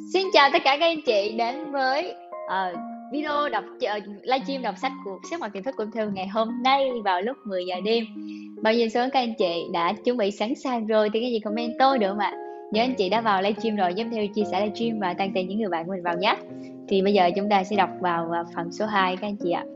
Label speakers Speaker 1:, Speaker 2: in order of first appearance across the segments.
Speaker 1: Xin chào tất cả các anh chị đến với video livestream đọc sách của Sức Mạnh Tiềm Thức của Thư ngày hôm nay vào lúc 10 giờ đêm. Bao nhiêu số các anh chị đã chuẩn bị sẵn sàng rồi thì cái gì comment tôi được mà. Nếu anh chị đã vào livestream rồi giúp Thư chia sẻ livestream và tăng tiền những người bạn của mình vào nhé. Thì bây giờ chúng ta sẽ đọc vào phần số 2 các anh chị ạ.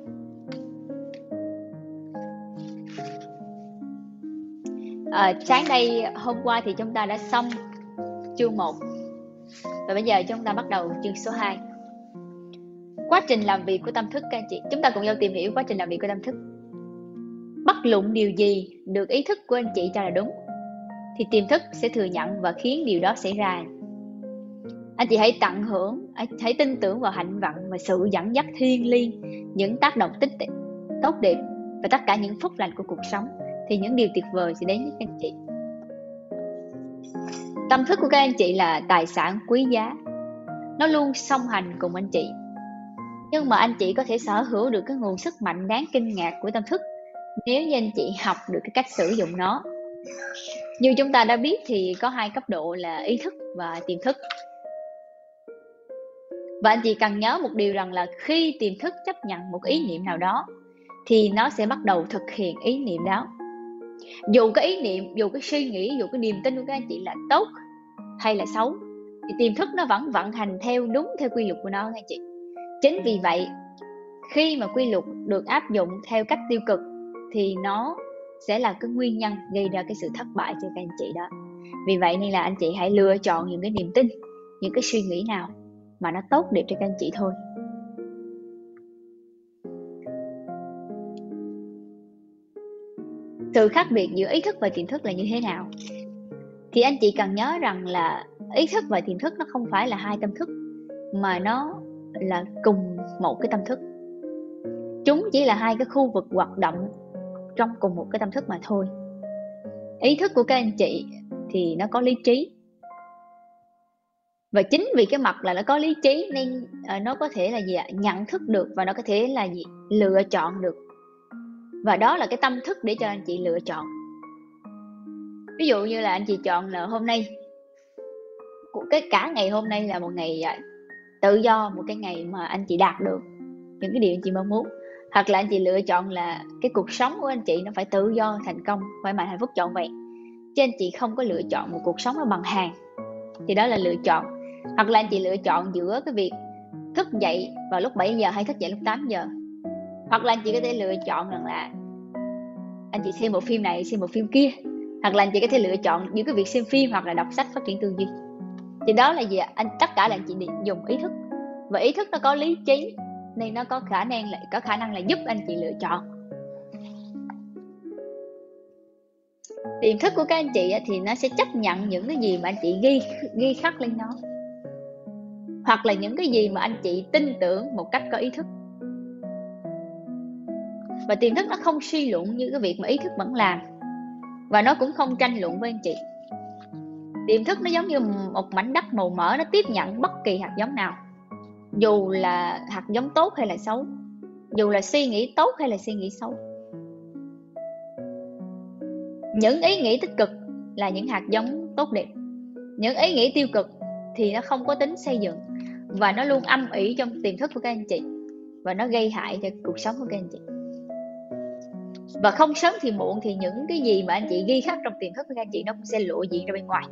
Speaker 1: Sáng nay hôm qua thì chúng ta đã xong chương 1. Và bây giờ chúng ta bắt đầu chương số 2. Quá trình làm việc của tâm thức các anh chị. Chúng ta cùng nhau tìm hiểu quá trình làm việc của tâm thức. Bất luận điều gì được ý thức của anh chị cho là đúng thì tiềm thức sẽ thừa nhận và khiến điều đó xảy ra. Anh chị hãy tận hưởng, hãy tin tưởng vào hạnh vận và sự dẫn dắt thiêng liêng, những tác động tốt đẹp và tất cả những phúc lành của cuộc sống, thì những điều tuyệt vời sẽ đến với các anh chị. Tâm thức của các anh chị là tài sản quý giá. Nó luôn song hành cùng anh chị. Nhưng mà anh chị có thể sở hữu được cái nguồn sức mạnh đáng kinh ngạc của tâm thức nếu như anh chị học được cái cách sử dụng nó. Như chúng ta đã biết thì có 2 cấp độ là ý thức và tiềm thức. Và anh chị cần nhớ một điều rằng là khi tiềm thức chấp nhận một ý niệm nào đó thì nó sẽ bắt đầu thực hiện ý niệm đó. Dù cái ý niệm, dù cái suy nghĩ, dù cái niềm tin của các anh chị là tốt hay là xấu thì tiềm thức nó vẫn vận hành đúng theo quy luật của nó các anh chị. Chính vì vậy khi mà quy luật được áp dụng theo cách tiêu cực thì nó sẽ là cái nguyên nhân gây ra cái sự thất bại cho các anh chị đó. Vì vậy nên là anh chị hãy lựa chọn những cái niềm tin, những cái suy nghĩ nào mà nó tốt đẹp cho các anh chị thôi. Sự khác biệt giữa ý thức và tiềm thức là như thế nào? Thì anh chị cần nhớ rằng là ý thức và tiềm thức nó không phải là 2 tâm thức, mà nó là cùng một cái tâm thức. Chúng chỉ là 2 cái khu vực hoạt động trong cùng một cái tâm thức mà thôi. Ý thức của các anh chị thì nó có lý trí. Và chính vì cái mặt là nó có lý trí nên nó có thể là gì ạ? Nhận thức được và nó có thể là gì? Lựa chọn được. Và đó là cái tâm thức để cho anh chị lựa chọn. Ví dụ như là anh chị chọn là hôm nay, cả ngày hôm nay là một ngày tự do, một cái ngày mà anh chị đạt được những cái điều anh chị mong muốn. Hoặc là anh chị lựa chọn là cái cuộc sống của anh chị nó phải tự do, thành công, khỏe mạnh, hạnh phúc trọn vẹn. Chứ anh chị không có lựa chọn một cuộc sống nó bằng hàng. Thì đó là lựa chọn. Hoặc là anh chị lựa chọn giữa cái việc thức dậy vào lúc 7 giờ hay thức dậy lúc 8 giờ. Hoặc là anh chị có thể lựa chọn rằng là anh chị xem một phim này, xem một phim kia. Hoặc là anh chị có thể lựa chọn giữa cái việc xem phim hoặc là đọc sách phát triển tư duy. Thì đó là gì ạ? Tất cả là anh chị dùng ý thức. Và ý thức nó có lý trí nên nó có khả năng là giúp anh chị lựa chọn. Tiềm thức của các anh chị thì nó sẽ chấp nhận những cái gì mà anh chị ghi khắc lên nó, hoặc là những cái gì mà anh chị tin tưởng một cách có ý thức. Và tiềm thức nó không suy luận như cái việc mà ý thức vẫn làm, và nó cũng không tranh luận với anh chị. Tiềm thức nó giống như một mảnh đất màu mỡ, nó tiếp nhận bất kỳ hạt giống nào, dù là hạt giống tốt hay là xấu, dù là suy nghĩ tốt hay là suy nghĩ xấu. Những ý nghĩ tích cực là những hạt giống tốt đẹp. Những ý nghĩ tiêu cực thì nó không có tính xây dựng, và nó luôn âm ỉ trong tiềm thức của các anh chị, và nó gây hại cho cuộc sống của các anh chị. Và không sớm thì muộn thì những cái gì mà anh chị ghi khắc trong tiềm thức của các anh chị nó cũng sẽ lộ diện ra bên ngoài.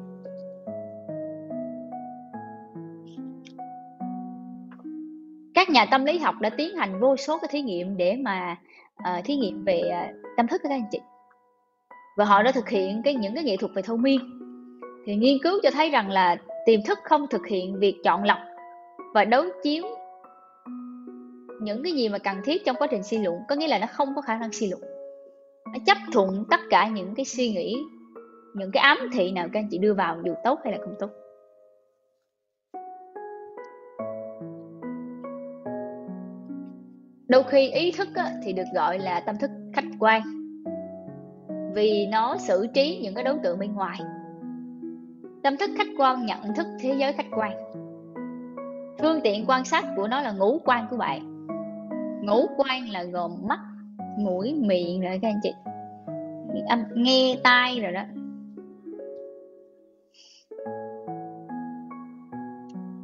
Speaker 1: Các nhà tâm lý học đã tiến hành vô số cái thí nghiệm để mà thí nghiệm về tâm thức của các anh chị. Và họ đã thực hiện những cái nghệ thuật về thôi miên. Thì nghiên cứu cho thấy rằng là tiềm thức không thực hiện việc chọn lọc và đối chiếu những cái gì mà cần thiết trong quá trình suy luận. Có nghĩa là nó không có khả năng suy luận. Nó chấp thuận tất cả những cái suy nghĩ, những cái ám thị nào các anh chị đưa vào, dù tốt hay là không tốt. Đôi khi ý thức thì được gọi là tâm thức khách quan, vì nó xử trí những cái đối tượng bên ngoài. Tâm thức khách quan nhận thức thế giới khách quan. Phương tiện quan sát của nó là ngũ quan của bạn. Ngũ quan là gồm mắt, mũi, miệng rồi các anh chị, nghe, tai rồi đó.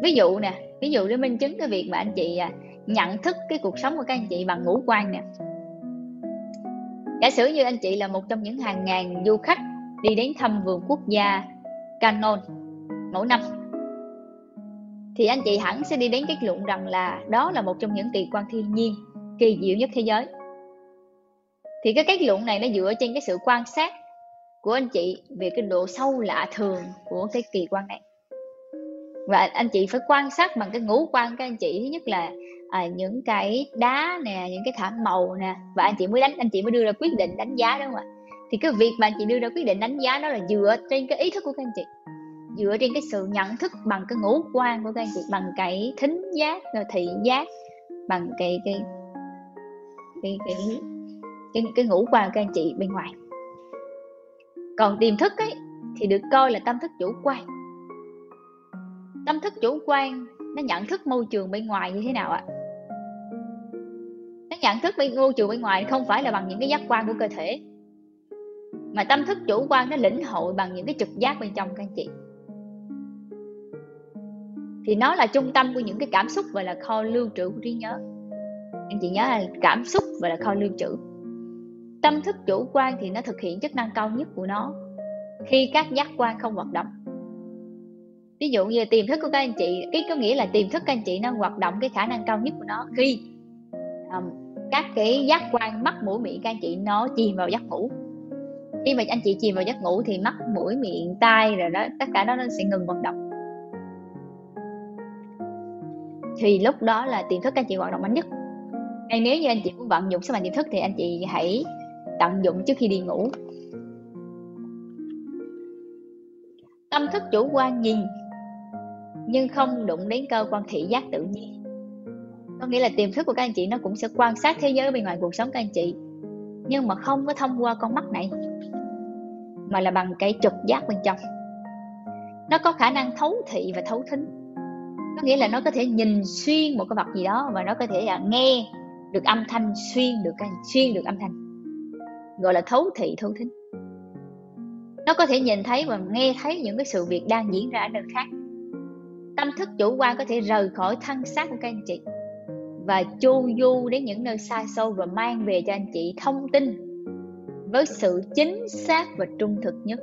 Speaker 1: ví dụ để minh chứng cái việc mà anh chị nhận thức cái cuộc sống của các anh chị bằng ngũ quan nè. Giả sử như anh chị là một trong những hàng ngàn du khách đi đến thăm vườn quốc gia Canon mỗi năm, thì anh chị hẳn sẽ đi đến kết luận rằng là đó là một trong những kỳ quan thiên nhiên kỳ diệu nhất thế giới. Thì cái kết luận này nó dựa trên cái sự quan sát của anh chị về cái độ sâu lạ thường của cái kỳ quan này. Và anh chị phải quan sát bằng cái ngũ quan các anh chị. Thứ nhất là những cái đá nè, những cái thảm màu nè, và anh chị mới đưa ra quyết định đánh giá, đúng không ạ? Thì cái việc mà anh chị đưa ra quyết định đánh giá đó là dựa trên cái ý thức của các anh chị, dựa trên cái sự nhận thức bằng cái ngũ quan của các anh chị, bằng cái thính giác, thị giác, bằng cái ngũ quan của các anh chị bên ngoài. Còn tiềm thức ấy thì được coi là tâm thức chủ quan. Tâm thức chủ quan nó nhận thức môi trường bên ngoài như thế nào ạ? Nó nhận thức môi trường bên ngoài không phải là bằng những cái giác quan của cơ thể, mà tâm thức chủ quan nó lĩnh hội bằng những cái trực giác bên trong các anh chị. Thì nó là trung tâm của những cái cảm xúc và là kho lưu trữ của trí nhớ. Anh chị nhớ là cảm xúc và là kho lưu trữ. Tâm thức chủ quan thì nó thực hiện chức năng cao nhất của nó khi các giác quan không hoạt động. Ví dụ như tiềm thức của các anh chị, có nghĩa là tiềm thức các anh chị nó hoạt động cái khả năng cao nhất của nó khi các cái giác quan mắt, mũi, miệng các anh chị nó chìm vào giấc ngủ. Khi mà anh chị chìm vào giấc ngủ thì mắt, mũi, miệng, tai rồi đó, tất cả đó nó sẽ ngừng hoạt động. Thì lúc đó là tiềm thức các anh chị hoạt động mạnh nhất. Hay nếu như anh chị muốn vận dụng sức mạnh tiềm thức thì anh chị hãy tận dụng trước khi đi ngủ. Tâm thức chủ quan nhìn nhưng không đụng đến cơ quan thị giác tự nhiên. Có nghĩa là tiềm thức của các anh chị nó cũng sẽ quan sát thế giới bên ngoài cuộc sống các anh chị, nhưng mà không có thông qua con mắt này, mà là bằng cái trực giác bên trong. Nó có khả năng thấu thị và thấu thính. Có nghĩa là nó có thể nhìn xuyên một cái vật gì đó, và nó có thể là nghe được âm thanh, xuyên được âm thanh, gọi là thấu thị, thấu thính. Nó có thể nhìn thấy và nghe thấy những cái sự việc đang diễn ra ở nơi khác. Tâm thức chủ quan có thể rời khỏi thân xác của các anh chị và chu du đến những nơi xa xôi và mang về cho anh chị thông tin với sự chính xác và trung thực nhất.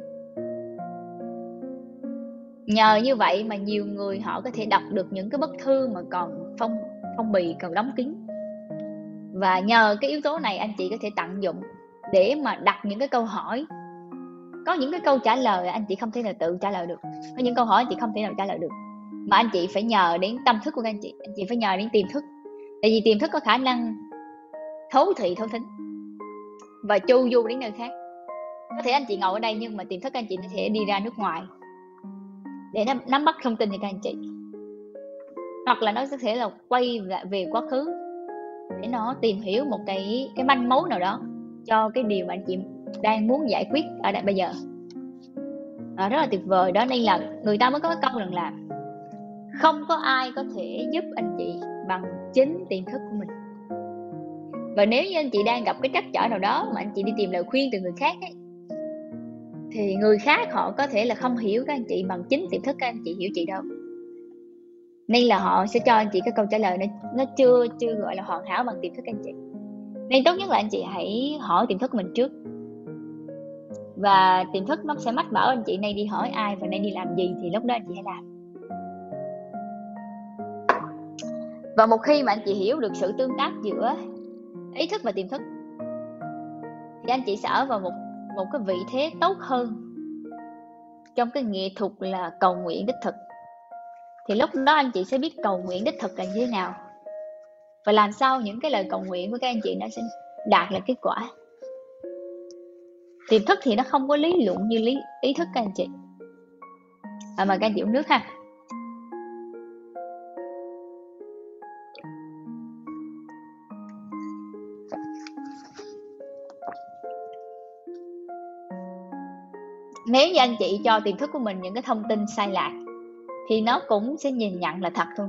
Speaker 1: Nhờ như vậy mà nhiều người họ có thể đọc được những cái bức thư mà còn phong bì, còn đóng kín. Và nhờ cái yếu tố này anh chị có thể tận dụng để mà đặt những cái câu hỏi. Có những cái câu trả lời anh chị không thể nào tự trả lời được. Có những câu hỏi anh chị không thể nào trả lời được, mà anh chị phải nhờ đến tâm thức của anh chị phải nhờ đến tiềm thức. Tại vì tiềm thức có khả năng thấu thị, thấu thính và chu du đến nơi khác. Có thể anh chị ngồi ở đây nhưng mà tiềm thức anh chị có thể đi ra nước ngoài để nắm bắt thông tin cho các anh chị, hoặc là nó có thể là quay về quá khứ để nó tìm hiểu một cái manh mối nào đó cho cái điều mà anh chị đang muốn giải quyết ở đây bây giờ. Rất là tuyệt vời đó. Nên là người ta mới có cái câu rằng là không có ai có thể giúp anh chị bằng chính tiềm thức của mình. Và nếu như anh chị đang gặp cái trắc trở nào đó mà anh chị đi tìm lời khuyên từ người khác ấy, thì người khác họ có thể là không hiểu các anh chị bằng chính tiềm thức các anh chị hiểu chị đâu. Nên là họ sẽ cho anh chị cái câu trả lời nó chưa gọi là hoàn hảo bằng tiềm thức các anh chị. Nên tốt nhất là anh chị hãy hỏi tiềm thức của mình trước, và tiềm thức nó sẽ mách bảo anh chị nên đi hỏi ai và nên đi làm gì, thì lúc đó anh chị hãy làm. Và một khi mà anh chị hiểu được sự tương tác giữa ý thức và tiềm thức, thì anh chị sẽ ở vào một cái vị thế tốt hơn trong cái nghệ thuật là cầu nguyện đích thực. Thì lúc đó anh chị sẽ biết cầu nguyện đích thực là như thế nào, và làm sao những cái lời cầu nguyện của các anh chị nó sẽ đạt được kết quả. Tiềm thức thì nó không có lý luận như ý thức các anh chị. Mời các anh chị uống nước ha. Nếu như anh chị cho tiềm thức của mình những cái thông tin sai lạc thì nó cũng sẽ nhìn nhận là thật thôi.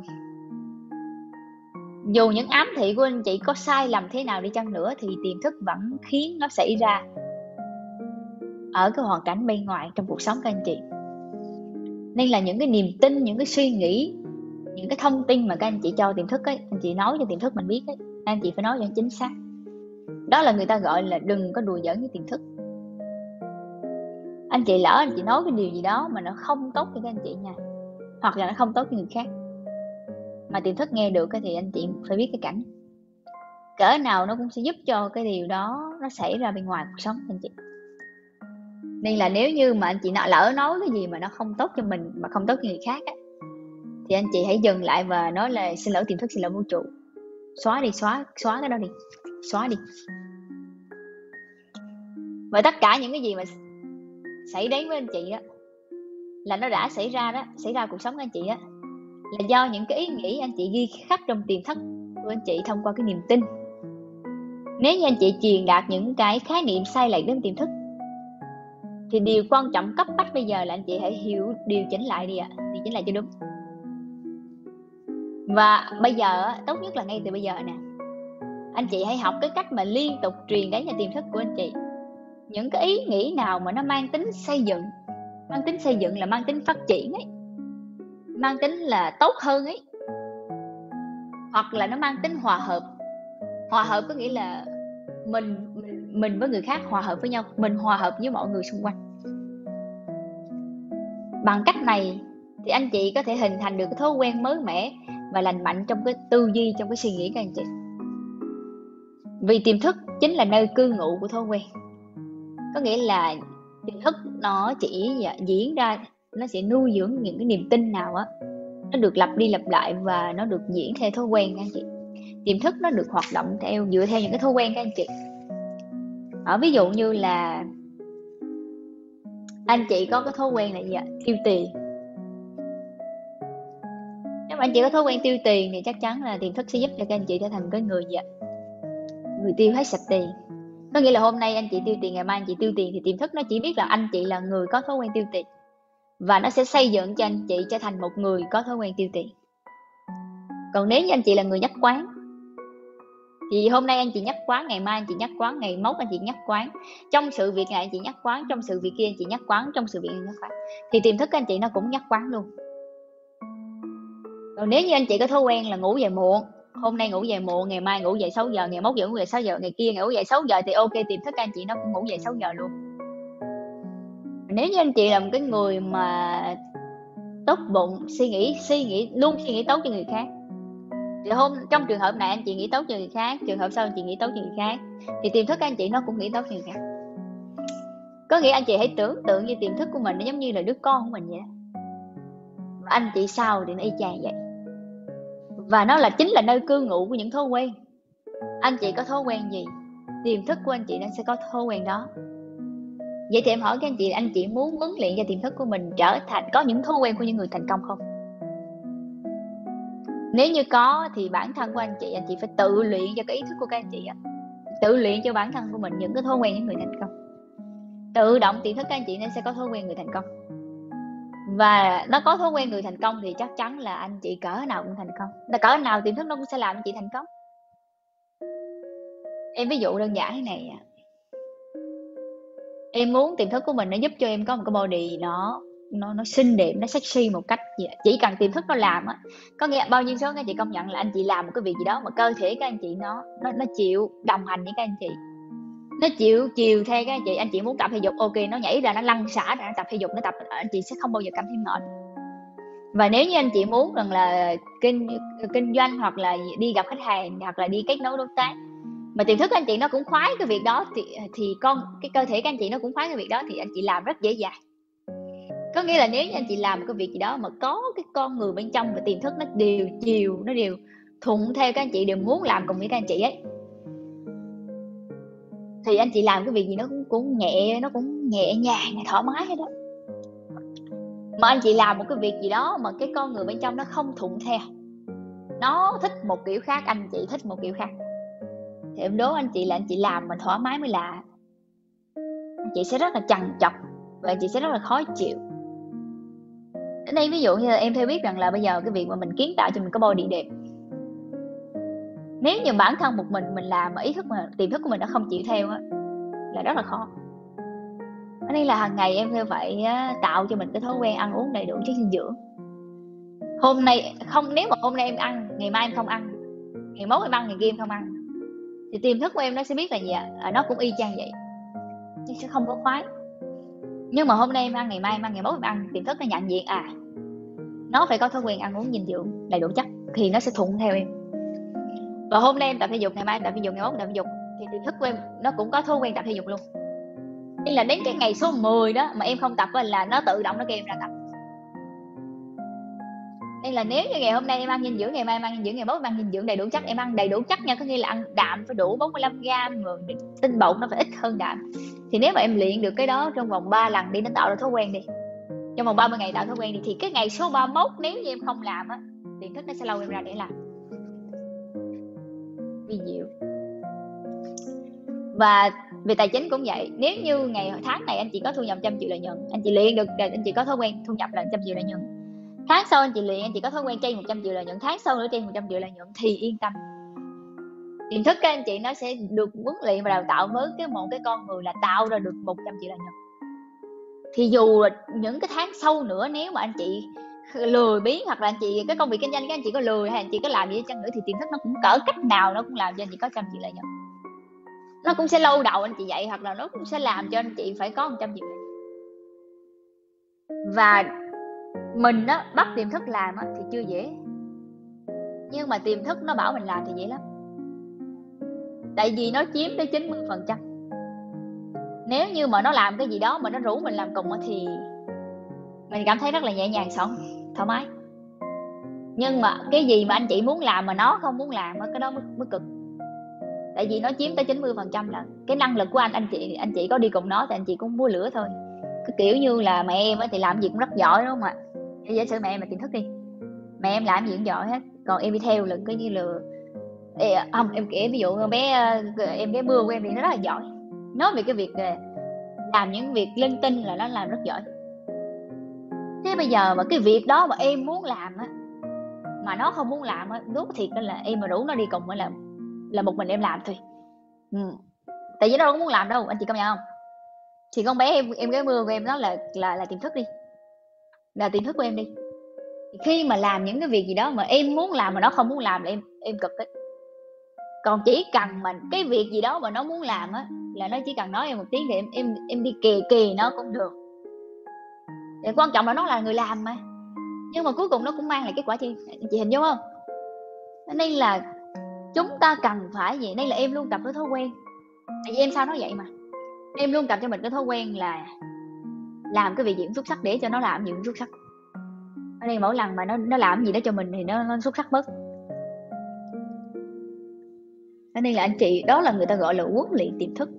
Speaker 1: Dù những ám thị của anh chị có sai lầm thế nào đi chăng nữa thì tiềm thức vẫn khiến nó xảy ra ở cái hoàn cảnh bên ngoài trong cuộc sống các anh chị. Nên là những cái niềm tin, những cái suy nghĩ những cái thông tin mà các anh chị cho tiềm thức ấy, anh chị nói cho tiềm thức mình biết ấy, anh chị phải nói cho chính xác. Đó là người ta gọi là đừng có đùa giỡn với tiềm thức. Anh chị lỡ anh chị nói cái điều gì đó mà nó không tốt cho các anh chị nha, hoặc là nó không tốt cho người khác, mà tiềm thức nghe được thì anh chị phải biết cái cảnh cỡ nào nó cũng sẽ giúp cho cái điều đó nó xảy ra bên ngoài cuộc sống anh chị. Nên là nếu như mà anh chị lỡ nói cái gì mà nó không tốt cho mình mà không tốt cho người khác á, thì anh chị hãy dừng lại và nói là xin lỗi tiềm thức, xin lỗi vũ trụ, xóa đi, xóa cái đó đi, xóa đi. Và tất cả những cái gì mà xảy đến với anh chị á là nó đã xảy ra cuộc sống của anh chị á, là do những cái ý nghĩ anh chị ghi khắc trong tiềm thức của anh chị thông qua cái niềm tin. Nếu như anh chị truyền đạt những cái khái niệm sai lệch đến tiềm thức, thì điều quan trọng cấp bách bây giờ là anh chị hãy điều chỉnh lại đi ạ, điều chỉnh lại cho đúng. Và bây giờ tốt nhất là ngay từ bây giờ nè, anh chị hãy học cái cách mà liên tục truyền đến cho tiềm thức của anh chị những cái ý nghĩ nào mà nó mang tính xây dựng. Mang tính xây dựng là mang tính phát triển ấy, mang tính là tốt hơn ấy, hoặc là nó mang tính hòa hợp. Hòa hợp có nghĩa là mình với người khác hòa hợp với nhau, mình hòa hợp với mọi người xung quanh. Bằng cách này thì anh chị có thể hình thành được cái thói quen mới mẻ và lành mạnh trong cái tư duy, trong cái suy nghĩ của anh chị. Vì tiềm thức chính là nơi cư ngụ của thói quen. Có nghĩa là tiềm thức nó chỉ diễn ra, nó sẽ nuôi dưỡng những cái niềm tin nào á, nó được lặp đi lặp lại và nó được diễn theo thói quen các anh chị. Tiềm thức nó được hoạt động dựa theo những cái thói quen các anh chị. Ví dụ như là anh chị có cái thói quen là gì ạ? Tiêu tiền. Nếu mà anh chị có thói quen tiêu tiền thì chắc chắn là tiềm thức sẽ giúp cho các anh chị trở thành cái người gì ạ? Người tiêu hết sạch tiền. Có nghĩa là hôm nay anh chị tiêu tiền, ngày mai anh chị tiêu tiền, thì tiềm thức nó chỉ biết là anh chị là người có thói quen tiêu tiền, và nó sẽ xây dựng cho anh chị trở thành một người có thói quen tiêu tiền. Còn nếu như anh chị là người nhắc quán, thì hôm nay anh chị nhắc quán, ngày mai anh chị nhắc quán, ngày mốt anh chị nhắc quán, trong sự việc này anh chị nhắc quán, trong sự việc kia anh chị nhắc quán, trong sự việc này nhắc quán, thì tiềm thức anh chị nó cũng nhắc quán luôn. Còn nếu như anh chị có thói quen là ngủ dậy muộn, hôm nay ngủ dậy muộn, ngày mai ngủ dậy 6 giờ, ngày mốt ngủ dậy 6 giờ, ngày kia ngủ dậy 6 giờ, thì ok, tiềm thức anh chị nó cũng ngủ dậy 6 giờ luôn. Nếu như anh chị là một cái người mà tốt bụng, suy nghĩ luôn suy nghĩ tốt cho người khác, thì trong trường hợp này anh chị nghĩ tốt cho người khác, trường hợp sau anh chị nghĩ tốt cho người khác, thì tiềm thức anh chị nó cũng nghĩ tốt cho người khác. Có nghĩa anh chị hãy tưởng tượng như tiềm thức của mình nó giống như là đứa con của mình vậy đó. Và anh chị sau thì nó y chang vậy. Và nó chính là nơi cư ngụ của những thói quen. Anh chị có thói quen gì, tiềm thức của anh chị nó sẽ có thói quen đó. Vậy thì em hỏi các anh chị muốn huấn luyện cho tiềm thức của mình trở thành có những thói quen của những người thành công không? Nếu như có thì bản thân của anh chị phải tự luyện cho cái ý thức của các anh chị, tự luyện cho bản thân của mình những cái thói quen những người thành công. Tự động tiềm thức các anh chị nó sẽ có thói quen người thành công. Và nó có thói quen người thành công thì chắc chắn là anh chị cỡ nào cũng thành công. Là cỡ nào tiềm thức nó cũng sẽ làm anh chị thành công. Em ví dụ đơn giản thế này. Em muốn tiềm thức của mình nó giúp cho em có một cái body nó xinh đẹp, nó sexy một cách gì đó. Chỉ cần tiềm thức nó làm á, có nghĩa bao nhiêu số các anh chị công nhận là anh chị làm một cái việc gì đó mà cơ thể các anh chị nó chịu đồng hành với các anh chị, nó chịu chiều theo các anh chị muốn tập thể dục, ok, nó nhảy ra, nó lăn xả ra, nó tập thể dục, nó tập, anh chị sẽ không bao giờ cảm thấy mệt. Và nếu như anh chị muốn rằng là kinh doanh hoặc là đi gặp khách hàng hoặc là đi kết nối đối tác mà tiềm thức anh chị nó cũng khoái cái việc đó, thì cái cơ thể các anh chị nó cũng khoái cái việc đó, thì anh chị làm rất dễ dàng. Có nghĩa là nếu như anh chị làm một cái việc gì đó mà có cái con người bên trong và tiềm thức nó đều chiều, nó đều thuận theo các anh chị, đều muốn làm cùng với các anh chị ấy, thì anh chị làm cái việc gì nó cũng nhẹ nhàng, thoải mái hết đó. Mà anh chị làm một cái việc gì đó mà cái con người bên trong nó không thuận theo, nó thích một kiểu khác, anh chị thích một kiểu khác, thì em đố anh chị là anh chị làm mà thoải mái mới lạ, anh chị sẽ rất là trằn trọc và anh chị sẽ rất là khó chịu. Đến đây ví dụ như là em theo biết rằng là bây giờ cái việc mà mình kiến tạo cho mình cái body đẹp, nếu như bản thân một mình làm mà tiềm thức của mình nó không chịu theo á, là rất là khó. Nên là hàng ngày em phải tạo cho mình cái thói quen ăn uống đầy đủ chất dinh dưỡng. Hôm nay không, nếu mà hôm nay em ăn, ngày mai em không ăn, ngày mốt em ăn, ngày kia em không ăn, thì tiềm thức của em nó sẽ biết là gì ạ? Nó cũng y chang vậy, nó sẽ không có khoái. Nhưng mà hôm nay em ăn, ngày mai em ăn, ngày mốt em ăn, tiềm thức nó nhận diện nó phải có thói quen ăn uống dinh dưỡng đầy đủ chất, thì nó sẽ thuận theo em. Và hôm nay em tập thể dục, ngày mai em tập thể dục, ngày mốt em tập thể dục, thì tiềm thức của em nó cũng có thói quen tập thể dục luôn. Nên là đến cái ngày số 10 đó mà em không tập là nó tự động nó kêu em ra tập. Nên là nếu như ngày hôm nay em ăn dinh dưỡng, ngày mai em ăn dinh dưỡng, ngày mốt em ăn dinh dưỡng đầy đủ chất, em ăn đầy đủ chất nha, có nghĩa là ăn đạm phải đủ 45 gram, rồi tinh bột nó phải ít hơn đạm. Thì nếu mà em luyện được cái đó trong vòng 3 lần đi, nó tạo ra thói quen đi, trong vòng 30 ngày tạo thói quen đi, thì cái ngày số 31 nếu như em không làm á, tiềm thức nó sẽ lâu em ra để làm. Ví dụ. Và về tài chính cũng vậy, nếu như tháng này anh chị có thu nhập 100 triệu lợi nhuận, anh chị luyện được, anh chị có thói quen thu nhập là 100 triệu lợi nhuận, tháng sau anh chị luyện, anh chị có thói quen trên 100 triệu lợi nhuận, tháng sau nữa trên 100 triệu lợi nhuận, thì yên tâm, tiềm thức các anh chị nó sẽ được huấn luyện và đào tạo với một cái con người là tạo ra được 100 triệu lợi nhuận. Thì dù những cái tháng sau nữa, nếu mà anh chị lười biếng, hoặc là anh chị cái công việc kinh doanh các anh chị có lười, hay anh chị có làm gì chăng nữa, thì tiềm thức nó cũng cỡ cách nào nó cũng làm cho anh chị có 100 triệu lợi nhuận. Nó cũng sẽ lâu đầu anh chị dậy, hoặc là nó cũng sẽ làm cho anh chị phải có 100 triệu lợi nhuận. Và mình đó bắt tiềm thức làm á, thì chưa dễ, nhưng mà tiềm thức nó bảo mình làm thì dễ lắm, tại vì nó chiếm tới 90%. Nếu như mà nó làm cái gì đó mà nó rủ mình làm cùng thì mình cảm thấy rất là nhẹ nhàng, sống thoải mái. Nhưng mà cái gì mà anh chị muốn làm mà nó không muốn làm, cái đó mới cực, tại vì nó chiếm tới 90%. Là cái năng lực của anh chị có đi cùng nó thì anh chị cũng mua lửa thôi. Cái kiểu như là mẹ em thì làm gì cũng rất giỏi, đúng không ạ? Giả sử mẹ em là tiềm thức đi, mẹ em làm gì cũng giỏi hết, còn em đi theo là cái như là không, em kể ví dụ em bé Mưa của em thì nó rất là giỏi, nói về cái việc làm những việc linh tinh là nó làm rất giỏi. Thế bây giờ mà cái việc đó mà em muốn làm á, mà nó không muốn làm á, đúng thiệt là em mà rủ nó đi cùng là một mình em làm thôi. Tại vì nó đâu có muốn làm đâu, anh chị công nhận không? Thì con bé em gái Mưa của em đó là tiềm thức đi, là tiềm thức của em đi. Khi mà làm những cái việc gì đó mà em muốn làm mà nó không muốn làm là em cực đấy. Còn chỉ cần mà cái việc gì đó mà nó muốn làm á, là nó chỉ cần nói em một tiếng thì em đi kì nó cũng được. Thì quan trọng là nó là người làm mà, nhưng mà cuối cùng nó cũng mang lại kết quả chi, chị hình dung không? Nên là chúng ta cần phải gì, nên là em luôn tập với thói quen. Tại vì em sao nó vậy mà em luôn tập cho mình cái thói quen là làm cái việc gì cũng xuất sắc để cho nó làm gì cũng xuất sắc. Ở đây mỗi lần mà nó làm gì đó cho mình thì nó xuất sắc mất. Nên là anh chị, đó là người ta gọi là huấn luyện tiềm thức.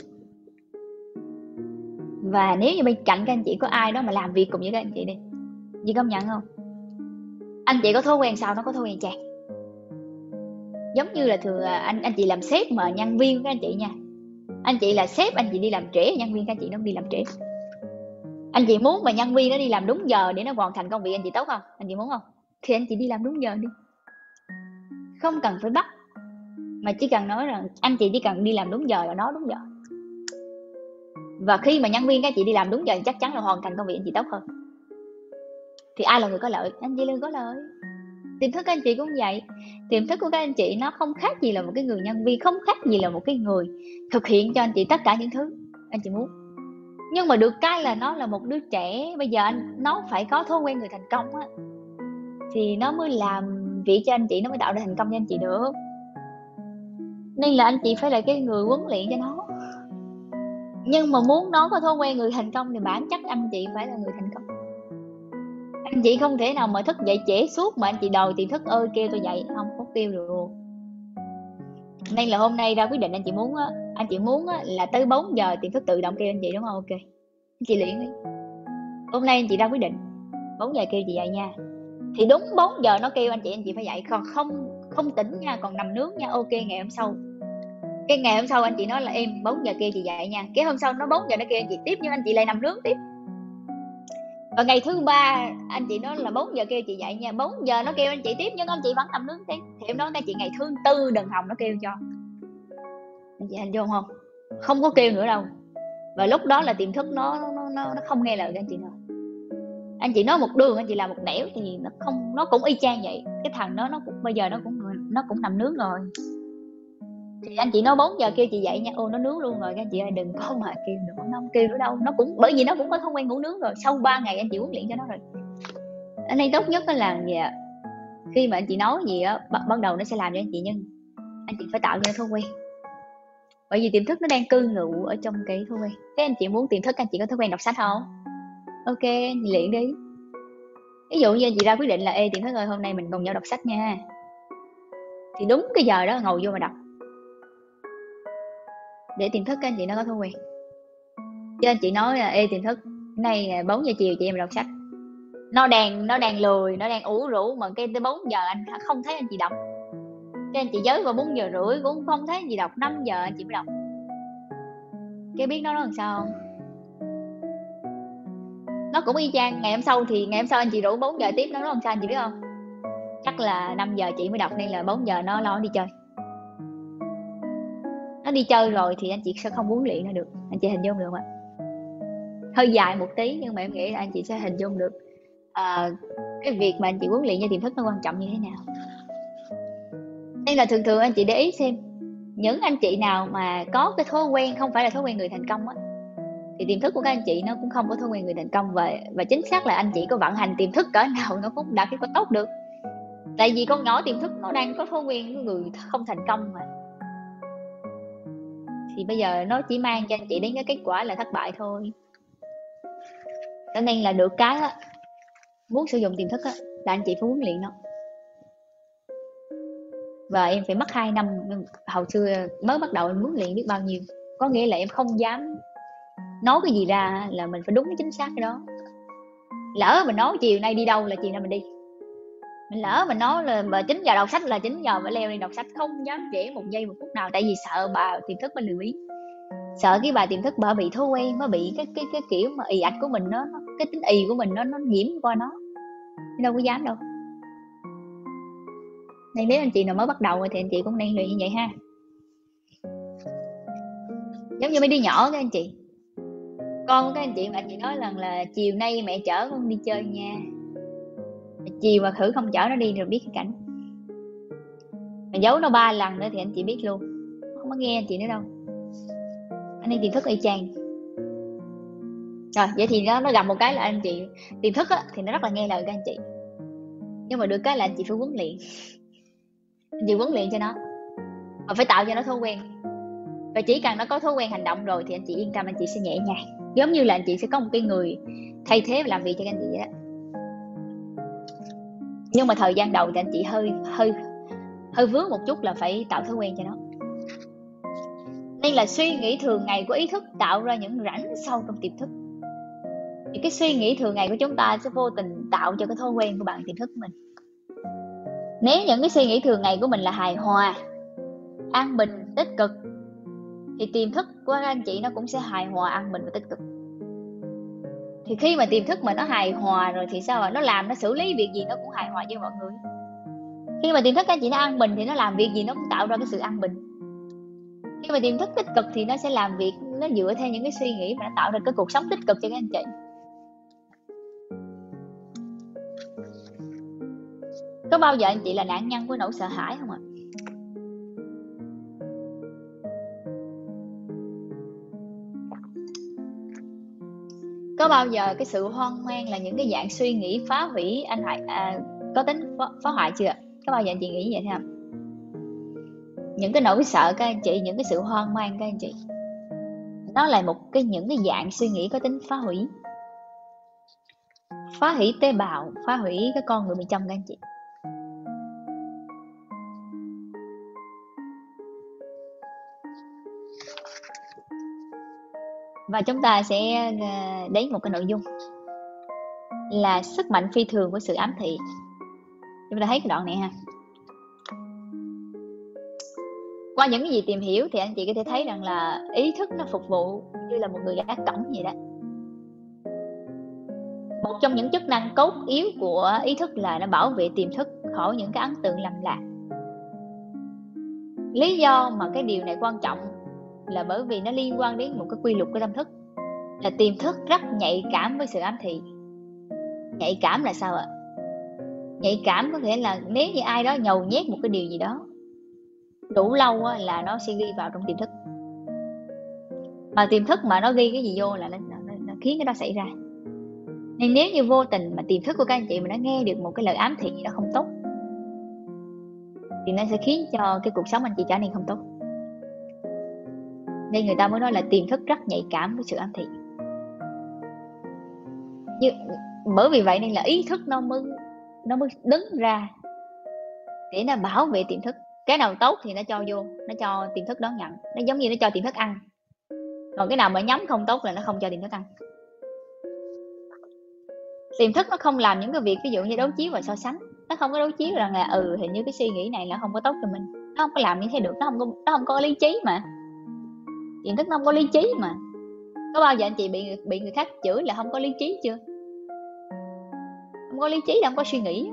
Speaker 1: Và nếu như bên cạnh các anh chị có ai đó mà làm việc cùng với các anh chị đi, chị công nhận không, anh chị có thói quen sao nó có thói quen chàng. Giống như là thường anh chị làm sếp mà nhân viên của các anh chị nha, anh chị là sếp, anh chị đi làm trễ, nhân viên các anh chị nó không đi làm trễ. Anh chị muốn mà nhân viên nó đi làm đúng giờ để nó hoàn thành công việc anh chị tốt không? Anh chị muốn không? Thì anh chị đi làm đúng giờ đi, không cần phải bắt, mà chỉ cần nói rằng anh chị chỉ cần đi làm đúng giờ là nó đúng giờ. Và khi mà nhân viên các chị đi làm đúng giờ thì chắc chắn là hoàn thành công việc anh chị tốt hơn. Thì ai là người có lợi? Anh chị là người có lợi. Tiềm thức các anh chị cũng vậy. Tiềm thức của các anh chị nó không khác gì là một cái người nhân viên, không khác gì là một cái người thực hiện cho anh chị tất cả những thứ anh chị muốn. Nhưng mà được cái là nó là một đứa trẻ, bây giờ nó phải có thói quen người thành công á, thì nó mới làm việc cho anh chị, nó mới tạo ra thành công cho anh chị được. Nên là anh chị phải là cái người huấn luyện cho nó. Nhưng mà muốn nó có thói quen người thành công thì bản chất anh chị phải là người thành công. Anh chị không thể nào mà thức dậy trễ suốt mà anh chị đòi tiềm thức ơi kêu tôi dậy, không có kêu được. Nên là hôm nay ra quyết định anh chị muốn là tới 4 giờ tiềm thức tự động kêu anh chị, đúng không? Ok, anh chị luyện đi. Hôm nay anh chị ra quyết định 4 giờ kêu chị dậy nha, thì đúng 4 giờ nó kêu anh chị phải dậy, còn không tỉnh nha, còn nằm nướng nha. Ok, ngày hôm sau anh chị nói là em 4 giờ kêu chị dậy nha, cái hôm sau nó 4 giờ nó kêu anh chị tiếp, nhưng anh chị lại nằm nướng tiếp. Và ngày thứ 3 anh chị nói là 4 giờ kêu chị dậy nha, 4 giờ nó kêu anh chị tiếp nhưng anh chị vẫn nằm nướng tiếp. Thì em nói anh chị ngày thứ 4 đừng hòng nó kêu cho. Anh chị hình dung không? Không có kêu nữa đâu. Và lúc đó là tiềm thức nó không nghe lời của anh chị nữa. Anh chị nói một đường, anh chị làm một nẻo thì nó không, nó cũng y chang vậy. Cái thằng đó nó cũng bây giờ nó cũng nằm nướng rồi. Thì anh chị nói 4 giờ kêu chị dậy nha, ô nó nướng luôn rồi, các anh chị ơi đừng có mà kêu nữa, nó không kêu nữa đâu, nó cũng bởi vì nó cũng có thói quen ngủ nướng rồi. Sau 3 ngày anh chị huấn luyện cho nó rồi. Anh ấy tốt nhất là gì ạ? Khi mà anh chị nói gì á, ban đầu nó sẽ làm cho anh chị, nhưng anh chị phải tạo cho nó thói quen. Bởi vì tiềm thức nó đang cư ngụ ở trong cái thói quen. Thế anh chị muốn tiềm thức anh chị có thói quen đọc sách không? Ok, anh chị luyện đi. Ví dụ như anh chị ra quyết định là ê tiềm thức ơi, hôm nay mình cùng nhau đọc sách nha, thì đúng cái giờ đó ngồi vô mà đọc, để tiềm thức anh chị nó có thói quen. Chứ anh chị nói là ê tiềm thức nay 4 giờ chiều chị em đọc sách, nó đang lười, nó đang ủ rũ, mà cái tới 4 giờ anh không thấy anh chị đọc, cái anh chị giới vào 4 giờ rưỡi cũng không thấy anh chị đọc, 5 giờ anh chị mới đọc, cái biết nó làm sao không? Nó cũng y chang ngày hôm sau, thì ngày hôm sau anh chị rủ 4 giờ tiếp, nó làm sao anh chị biết không? Chắc là 5 giờ chị mới đọc nên là 4 giờ nó lo đi chơi. Nó đi chơi rồi thì anh chị sẽ không huấn luyện nó được. Anh chị hình dung được không ạ? Hơi dài một tí nhưng mà em nghĩ là anh chị sẽ hình dung được cái việc mà anh chị huấn luyện cho tiềm thức nó quan trọng như thế nào. Nên là thường thường anh chị để ý xem, những anh chị nào mà có cái thói quen không phải là thói quen người thành công á, thì tiềm thức của các anh chị nó cũng không có thói quen người thành công. Và chính xác là anh chị có vận hành tiềm thức cỡ nào nó cũng đạt kết quả tốt được. Tại vì con nhỏ tiềm thức nó đang có thói quen của người không thành công mà, thì bây giờ nó chỉ mang cho anh chị đến cái kết quả là thất bại thôi. Cho nên là được cái á, muốn sử dụng tiềm thức á, là anh chị phải huấn luyện nó. Và em phải mất 2 năm. Hồi xưa mới bắt đầu em huấn luyện biết bao nhiêu. Có nghĩa là em không dám nói cái gì ra là mình phải đúng cái chính xác cái đó. Lỡ mình nói chiều nay đi đâu là chiều nay mình đi. Mình lỡ mình nói là 9 giờ đọc sách là 9 giờ phải leo lên đọc sách, không dám trễ một giây một phút nào, tại vì sợ bà tiềm thức mình lười biếng. Sợ cái bà tiềm thức bà bị thói quen, nó bị cái kiểu mà ì ạch của mình, nó cái tính ì của mình nó nhiễm qua nó. Đâu có dám đâu. Nên nếu anh chị nào mới bắt đầu thì anh chị cũng nên luyện như vậy ha. Giống như mấy đứa nhỏ các anh chị, con các anh chị mà anh chị nói lần là chiều nay mẹ chở con đi chơi nha, chiều mà thử không chở nó đi rồi biết cái cảnh. Mà giấu nó 3 lần nữa thì anh chị biết luôn, không có nghe anh chị nữa đâu. Anh ấy tiềm thức y chang. Rồi vậy thì nó gặp một cái là anh chị tiềm thức á, thì nó rất là nghe lời các anh chị, nhưng mà được cái là anh chị phải huấn luyện. Anh chị huấn luyện cho nó và phải tạo cho nó thói quen. Và chỉ cần nó có thói quen hành động rồi thì anh chị yên tâm, anh chị sẽ nhẹ nhàng, giống như là anh chị sẽ có một cái người thay thế và làm việc cho anh chị vậy đó. Nhưng mà thời gian đầu thì anh chị hơi vướng một chút, là phải tạo thói quen cho nó. Nên là suy nghĩ thường ngày của ý thức tạo ra những rãnh sâu trong tiềm thức. Thì cái suy nghĩ thường ngày của chúng ta sẽ vô tình tạo cho cái thói quen của bạn tiềm thức của mình. Nếu những cái suy nghĩ thường ngày của mình là hài hòa, an bình, tích cực, thì tiềm thức của các anh chị nó cũng sẽ hài hòa, an bình và tích cực. Thì khi mà tiềm thức mà nó hài hòa rồi thì sao ạ? Nó làm, nó xử lý việc gì nó cũng hài hòa với mọi người. Khi mà tiềm thức các anh chị nó an bình thì nó làm việc gì nó cũng tạo ra cái sự an bình. Khi mà tiềm thức tích cực thì nó sẽ làm việc, nó dựa theo những cái suy nghĩ mà nó tạo ra cái cuộc sống tích cực cho các anh chị. Có bao giờ anh chị là nạn nhân của nỗi sợ hãi không ạ? Có bao giờ cái sự hoang mang là những cái dạng suy nghĩ phá hủy anh có tính phá hoại chưa? Có bao giờ anh chị nghĩ vậy không? Những cái nỗi sợ các anh chị, những cái sự hoang mang các anh chị, nó là những cái dạng suy nghĩ có tính phá hủy. Phá hủy tế bào, phá hủy cái con người bên trong các anh chị. Và chúng ta sẽ đến một cái nội dung là sức mạnh phi thường của sự ám thị. Chúng ta thấy cái đoạn này ha. Qua những cái gì tìm hiểu thì anh chị có thể thấy rằng là ý thức nó phục vụ như là một người gác cổng vậy đó. Một trong những chức năng cốt yếu của ý thức là nó bảo vệ tiềm thức khỏi những cái ấn tượng lầm lạc. Lý do mà cái điều này quan trọng là bởi vì nó liên quan đến một cái quy luật của tâm thức, là tiềm thức rất nhạy cảm với sự ám thị. Nhạy cảm là sao ạ? Nhạy cảm có nghĩa là nếu như ai đó nhồi nhét một cái điều gì đó đủ lâu á, là nó sẽ ghi vào trong tiềm thức. Mà tiềm thức mà nó ghi cái gì vô là nó khiến cái đó xảy ra. Nên nếu như vô tình mà tiềm thức của các anh chị mà nó nghe được một cái lời ám thị gì đó không tốt, thì nó sẽ khiến cho cái cuộc sống anh chị trở nên không tốt. Nên người ta mới nói là tiềm thức rất nhạy cảm với sự ám thị. Bởi vì vậy nên là ý thức nó mới đứng ra để nó bảo vệ tiềm thức. Cái nào tốt thì nó cho vô, nó cho tiềm thức đón nhận. Nó giống như nó cho tiềm thức ăn. Còn cái nào mà nhắm không tốt là nó không cho tiềm thức ăn. Tiềm thức nó không làm những cái việc ví dụ như đối chiếu và so sánh. Nó không có đối chiếu rằng là hình như cái suy nghĩ này là không có tốt cho mình. Nó không có làm như thế được, nó không có lý trí mà. Tiềm thức nó không có lý trí mà. Có bao giờ anh chị bị người khác chửi là không có lý trí chưa? Không có lý trí là không có suy nghĩ.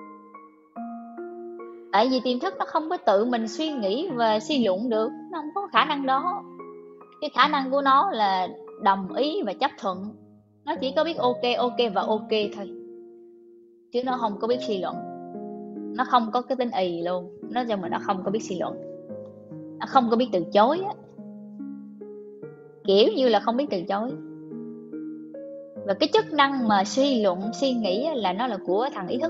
Speaker 1: Tại vì tiềm thức nó không có tự mình suy nghĩ và suy luận được, nó không có khả năng đó. Cái khả năng của nó là đồng ý và chấp thuận. Nó chỉ có biết ok và ok thôi, chứ nó không có biết suy luận. Nó không có cái tính ì luôn. Nó cho mình nó không có biết suy luận, nó không có biết từ chối á. Kiểu như là không biết từ chối. Và cái chức năng mà suy luận, suy nghĩ là nó là của thằng ý thức.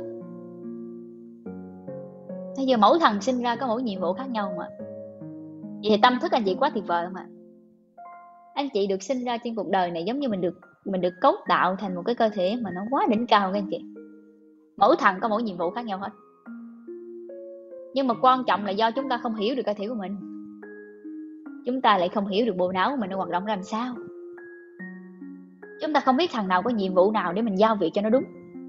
Speaker 1: Bây giờ mỗi thằng sinh ra có mỗi nhiệm vụ khác nhau mà. Vậy thì tâm thức anh chị quá tuyệt vời mà. Anh chị được sinh ra trên cuộc đời này giống như mình được cấu tạo thành một cái cơ thể mà nó quá đỉnh cao các anh chị. Mỗi thằng có mỗi nhiệm vụ khác nhau hết. Nhưng mà quan trọng là do chúng ta không hiểu được cơ thể của mình. Chúng ta lại không hiểu được bộ não của mình nó hoạt động ra làm sao. Chúng ta không biết thằng nào có nhiệm vụ nào để mình giao việc cho nó đúng.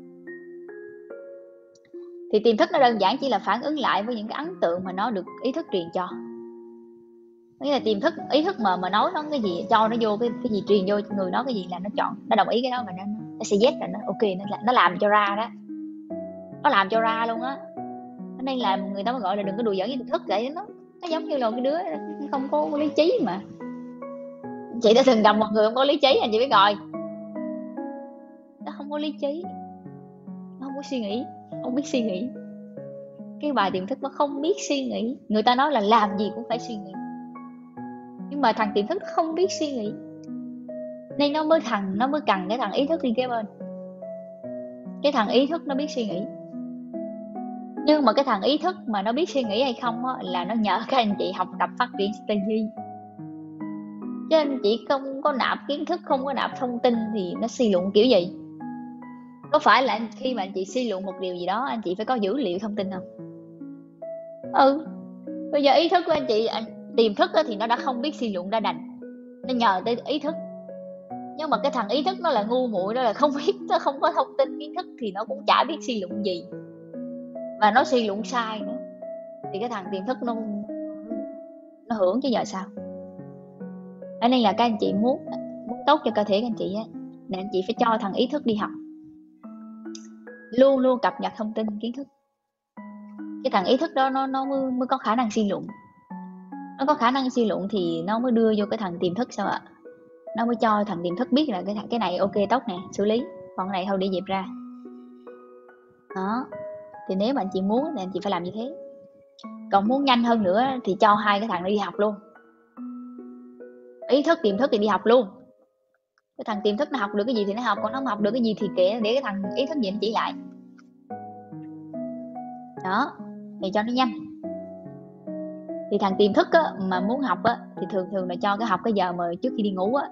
Speaker 1: Thì tiềm thức nó đơn giản chỉ là phản ứng lại với những cái ấn tượng mà nó được ý thức truyền cho. Nghĩa là tiềm thức, ý thức mà nói nó cái gì, cho nó vô cái gì, truyền vô người nó cái gì là nó chọn, nó đồng ý cái đó, và nó sẽ yes, là nó ok, nó làm cho ra đó. Nó làm cho ra luôn á. Nên là người ta mới gọi là đừng có đùa giỡn với tiềm thức. Vậy nó giống như là cái đứa không có lý trí mà. Chị đã từng gặp một người không có lý trí, anh chị biết rồi. Nó không có lý trí, nó không có suy nghĩ, không biết suy nghĩ. Cái bài tiềm thức nó không biết suy nghĩ. Người ta nói là làm gì cũng phải suy nghĩ, nhưng mà thằng tiềm thức không biết suy nghĩ. Nên nó mới cần cái thằng ý thức đi kế bên. Cái thằng ý thức nó biết suy nghĩ. Nhưng mà cái thằng ý thức mà nó biết suy nghĩ hay không á, là nó nhờ các anh chị học tập phát triển tư duy. Chứ anh chị không có nạp kiến thức, không có nạp thông tin thì nó suy luận kiểu gì? Có phải là khi mà anh chị suy luận một điều gì đó, anh chị phải có dữ liệu thông tin không? Bây giờ ý thức của anh chị, tiềm thức thì nó đã không biết suy luận đã đành, nó nhờ tới ý thức. Nhưng mà cái thằng ý thức nó là ngu muội, đó là không biết, nó không có thông tin kiến thức thì nó cũng chả biết suy luận gì, và nó suy luận sai nữa. Thì cái thằng tiềm thức nó hưởng chứ giờ sao. Cho nên là các anh chị muốn tốt cho cơ thể các anh chị á, là anh chị phải cho thằng ý thức đi học, luôn luôn cập nhật thông tin kiến thức. Cái thằng ý thức đó nó mới có khả năng suy luận. Nó có khả năng suy luận thì nó mới đưa vô cái thằng tiềm thức, sao ạ? Nó mới cho thằng tiềm thức biết là cái này ok tốt nè, xử lý, còn cái này thôi đi dẹp ra. Đó. Thì nếu mà anh chị muốn thì anh chị phải làm như thế. Còn muốn nhanh hơn nữa thì cho hai cái thằng nó đi học luôn. Ý thức, tiềm thức thì đi học luôn. Cái thằng tiềm thức nó học được cái gì thì nó học, còn nó không học được cái gì thì kệ, để cái thằng ý thức gì nó chỉ lại. Đó, thì cho nó nhanh. Thì thằng tiềm thức á, mà muốn học á, thì thường là cho cái học cái giờ mà trước khi đi ngủ á,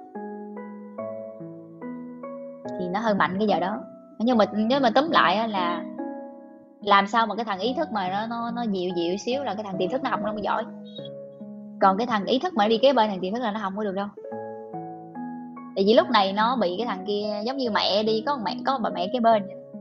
Speaker 1: thì nó hơi mạnh cái giờ đó. Nhưng mà túm lại á, là làm sao mà cái thằng ý thức mà nó dịu xíu là cái thằng tiềm thức nó học nó mới giỏi. Còn cái thằng ý thức mà đi kế bên thằng tiềm thức là nó không có được đâu. Tại vì lúc này nó bị cái thằng kia giống như mẹ đi, có bà mẹ kế bên.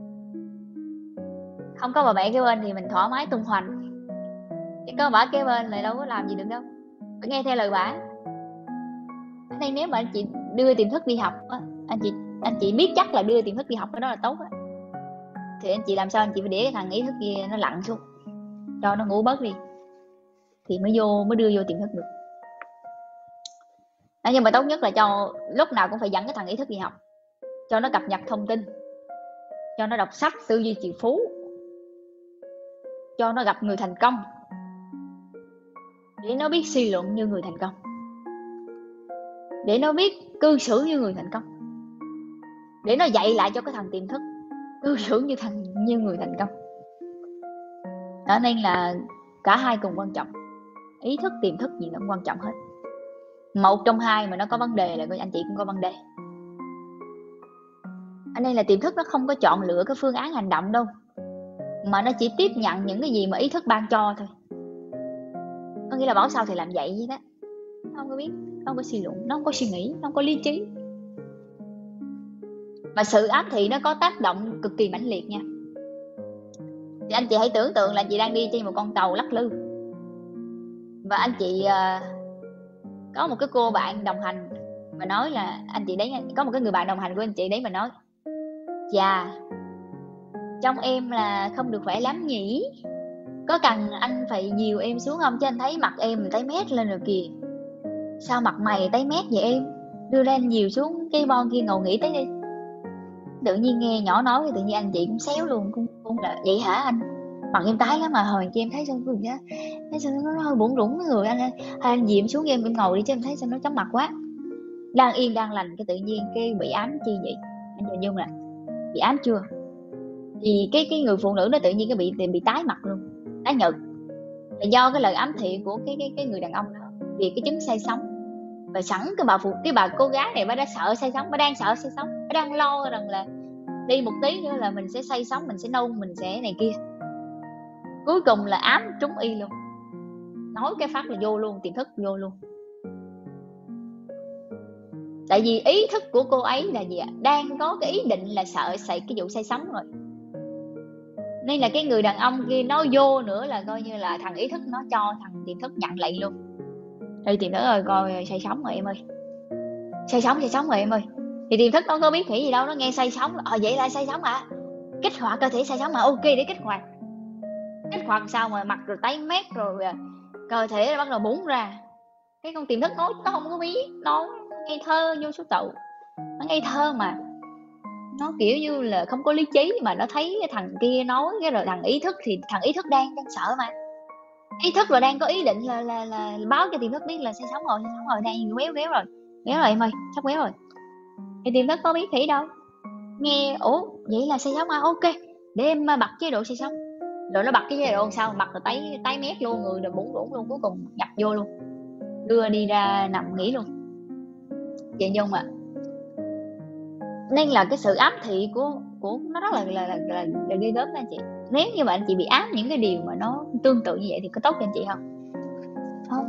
Speaker 1: Không có bà mẹ kế bên thì mình thoải mái tung hoành. Chứ có bả kế bên này đâu có làm gì được đâu, phải nghe theo lời bả. Nên nếu mà anh chị đưa tiềm thức đi học á, anh chị biết chắc là đưa tiềm thức đi học cái đó là tốt á, thì anh chị làm sao anh chị phải để cái thằng ý thức kia nó lặn xuống, cho nó ngủ bớt đi, thì mới đưa vô tiềm thức được. Nhưng mà tốt nhất là cho lúc nào cũng phải dẫn cái thằng ý thức đi học, cho nó cập nhật thông tin. cho nó đọc sách tư duy triệu phú, cho nó gặp người thành công để nó biết suy luận như người thành công, để nó biết cư xử như người thành công, để nó dạy lại cho cái thằng tiềm thức cư xử như người thành công. Đó, nên là cả hai cùng quan trọng, ý thức tiềm thức gì nó cũng quan trọng hết. Một trong hai mà nó có vấn đề là coi anh chị cũng có vấn đề. Ở đây là tiềm thức nó không có chọn lựa cái phương án hành động đâu, mà nó chỉ tiếp nhận những cái gì mà ý thức ban cho thôi. Có nghĩa là bảo sao thì làm vậy vậy đó. Nó không có biết, nó không có suy luận, nó không có suy nghĩ, nó không có lý trí. Và sự ám thị nó có tác động cực kỳ mãnh liệt nha. Thì anh chị hãy tưởng tượng là anh chị đang đi trên một con tàu lắc lư, và anh chị có một cái cô bạn đồng hành mà nói là anh chị đấy, có một cái người bạn đồng hành của anh chị đấy mà nói: "Chà, trông em là không được khỏe lắm nhỉ? Có cần anh phải dìu em xuống không? Chứ anh thấy mặt em tái mét lên rồi kìa. Sao mặt mày tái mét vậy em? Đưa ra anh dìu xuống cái bon kia ngồi nghỉ tới đi." Tự nhiên nghe nhỏ nói thì tự nhiên anh chị cũng xéo luôn, cũng là vậy hả anh? Mặt em tái lắm mà hồi chị em thấy sao cũng nhá, thấy sao nó hơi bủn rủn cái người anh ơi, hay anh dìu em xuống em ngồi đi chứ em thấy sao nó chóng mặt quá. Đang yên đang lành cái tự nhiên cái bị ám chi vậy? Anh hình dung là bị ám chưa? Thì cái người phụ nữ đó tự nhiên cái bị tái mặt luôn, tái nhợt, là do cái lời ám thị của cái người đàn ông đó, vì cái chứng say sóng. Và sẵn cái bà cô gái này bà đã sợ say sóng, bà đang sợ say sóng, bà đang lo rằng là đi một tí nữa là mình sẽ say sóng, mình sẽ nôn, mình sẽ này kia. Cuối cùng là ám trúng y luôn, nói cái phát là vô luôn, tiềm thức vô luôn. Tại vì ý thức của cô ấy là gì ạ? Đang có cái ý định là sợ xảy cái vụ say sóng rồi, nên là cái người đàn ông kia nó vô nữa là coi như là thằng ý thức nó cho thằng tiềm thức nhận lại luôn. Thì tiềm thức ơi, coi say sóng rồi em ơi, say sóng rồi em ơi. Thì tiềm thức nó có biết nghĩ gì đâu, nó nghe say sóng, vậy là say sóng à, kích hoạt cơ thể say sóng mà, ok để kích hoạt sao mà mặt rồi tái mét rồi cơ thể bắt đầu búng ra. Cái con tiềm thức nó không có biết, nó ngây thơ vô số tụ, nó ngây thơ mà nó kiểu như là không có lý trí, mà nó thấy cái thằng kia nói cái rồi thằng ý thức, thì thằng ý thức đang sợ mà, ý thức là đang có ý định là báo cho tiềm thức biết là say sóng rồi đang quéo rồi em ơi, sắp quéo rồi. Thì tiềm thức có biết khỉ đâu, nghe ủa vậy là say sóng à, ok để em bật chế độ say sóng. Rồi nó bật cái chế độ sao mặt rồi tái mét luôn, người rồi bủn rủn luôn, cuối cùng nhập vô luôn, đưa đi ra nằm nghỉ luôn. Chị Nhung ạ, nên là cái sự ám thị của nó rất là ghê gớm đó anh chị. Nếu như mà anh chị bị ám những cái điều mà nó tương tự như vậy thì có tốt cho anh chị không? Không.